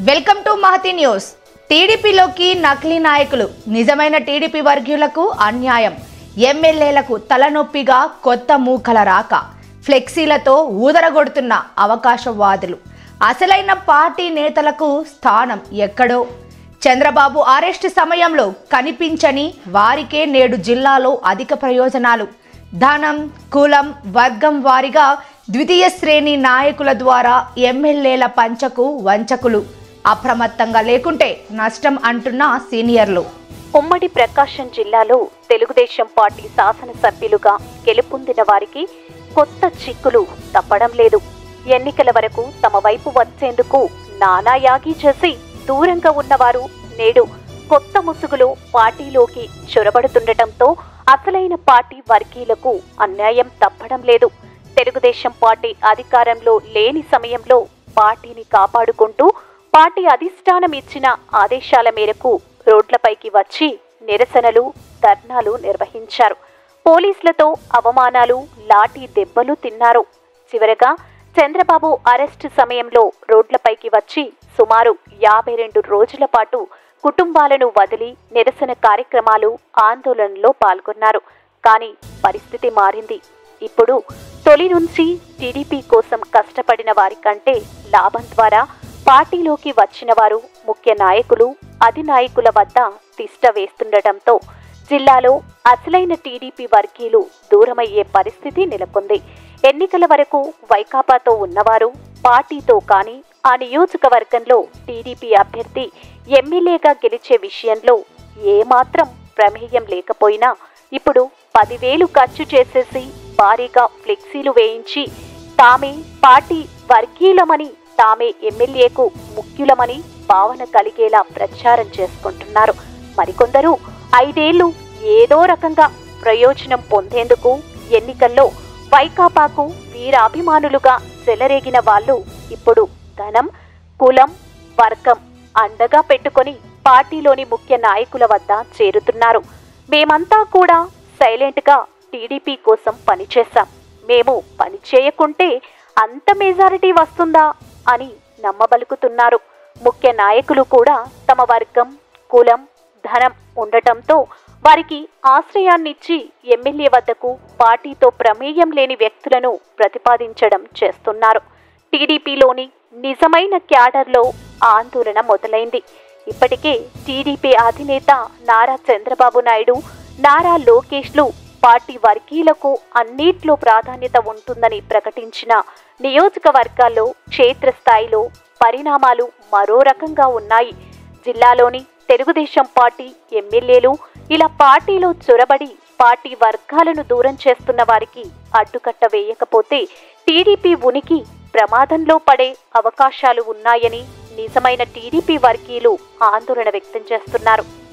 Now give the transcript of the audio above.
Welcome to Mahathi news. టీడీపీలోకి నకిలీ నాయకులు, నిజమైన టీడీపీ వర్గీయులకు అన్యాయం, ఎమ్మెల్యేలకు తలనొప్పిగా కొత్త మూకల రాక, ఫ్లెక్సీలతో ఊదరగొడుతున్న అవకాశవాదులు, అసలైన పార్టీ నేతలకు స్థానం ఎక్కడో. చంద్రబాబు అరెస్ట్ సమయంలో కనిపించని వారికే నేడు జిల్లాలో అధిక ప్రయోజనాలు. ధనం, కులం, వర్గం వారిగా ద్వితీయ శ్రేణి నాయకుల ద్వారా ఎమ్మెల్యేల పంచకు వంచకులు. అప్రమత్తంగా లేకుంటే నష్టం అంటున్న సీనియర్లు. ఉమ్మడి ప్రకాశం జిల్లాలో తెలుగుదేశం పార్టీ శాసనసభ్యులుగా గెలుపొందిన వారికి కొత్త చిక్కులు తప్పడం లేదు. ఎన్నికల వరకు తమ వైపు వచ్చేందుకు నానాయాగి చేసి దూరంగా ఉన్నవారు నేడు కొత్త ముసుగులో పార్టీలోకి చొరబడుతుండటంతో అసలైన పార్టీ వర్గీయులకు అన్యాయం తప్పడం లేదు. తెలుగుదేశం పార్టీ అధికారంలో లేని సమయంలో పార్టీని కాపాడుకుంటూ పార్టీ అధిష్టానం ఇచ్చిన ఆదేశాల మేరకు రోడ్లపైకి వచ్చి నిరసనలు, ధర్నాలు నిర్వహించారు. పోలీసులతో అవమానాలు, లాఠీ దెబ్బలు తిన్నారు. చివరగా చంద్రబాబు అరెస్టు సమయంలో రోడ్లపైకి వచ్చి సుమారు 52 రోజుల పాటు కుటుంబాలను వదిలి నిరసన కార్యక్రమాలు, ఆందోళనలో పాల్గొన్నారు. కానీ పరిస్థితి మారింది. ఇప్పుడు తొలి నుంచి టీడీపీ కోసం కష్టపడిన వారి కంటే లాభం ద్వారా పార్టీలోకి వచ్చిన వారు ముఖ్య నాయకులు, అధినాయకుల వద్ద తిష్ట వేస్తుండటంతో జిల్లాలో అసలైన టీడీపీ వర్గీయులు దూరమయ్యే పరిస్థితి నెలకొంది. ఎన్నికల వరకు వైకాపాతో ఉన్నవారు పార్టీతో కానీ ఆ నియోజకవర్గంలో టీడీపీ అభ్యర్థి ఎమ్మెల్యేగా గెలిచే విషయంలో ఏమాత్రం ప్రమేయం లేకపోయినా ఇప్పుడు 10,000 ఖర్చు చేసేసి భారీగా ఫ్లెక్సీలు వేయించి తామే పార్టీ వర్గీయులమని, తామే ఎమ్మెల్యేకు ముఖ్యులమని భావన కలిగేలా ప్రచారం చేసుకుంటున్నారు. మరికొందరు 5 ఏళ్లు ఏదో రకంగా ప్రయోజనం పొందేందుకు ఎన్నికల్లో వైకాపాకు వీరాభిమానులుగా చెలరేగిన వాళ్ళు ఇప్పుడు ధనం, కులం, వర్గం అండగా పెట్టుకొని పార్టీలోని ముఖ్య నాయకుల వద్ద చేరుతున్నారు. మేమంతా కూడా సైలెంట్గా టీడీపీ కోసం పనిచేశాం, మేము పని చేయకుంటే అంత మెజారిటీ వస్తుందా అని నమ్మబలుకుతున్నారు. ముఖ్య నాయకులు కూడా తమ వర్గం, కులం, ధనం ఉండటంతో వారికి ఆశ్రయాన్నిచ్చి ఎమ్మెల్యే వద్దకు పార్టీతో ప్రమేయం లేని వ్యక్తులను ప్రతిపాదించడం చేస్తున్నారు. టీడీపీలోని నిజమైన క్యాడర్లో ఆందోళన మొదలైంది. ఇప్పటికే టీడీపీ అధినేత నారా చంద్రబాబు నాయుడు, నారా లోకేష్లు పార్టీ వర్గీయులకు అన్నిట్లో ప్రాధాన్యత ఉంటుందని ప్రకటించిన నియోజకవర్గాల్లో క్షేత్రస్థాయిలో పరిణామాలు మరో రకంగా ఉన్నాయి. జిల్లాలోని తెలుగుదేశం పార్టీ ఎమ్మెల్యేలు ఇలా పార్టీలో చొరబడి పార్టీ వర్గాలను దూరం చేస్తున్న వారికి అడ్డుకట్ట వేయకపోతే టీడీపీ ఉనికి ప్రమాదంలో పడే అవకాశాలు ఉన్నాయని నిజమైన టీడీపీ వర్గీయులు ఆందోళన వ్యక్తం చేస్తున్నారు.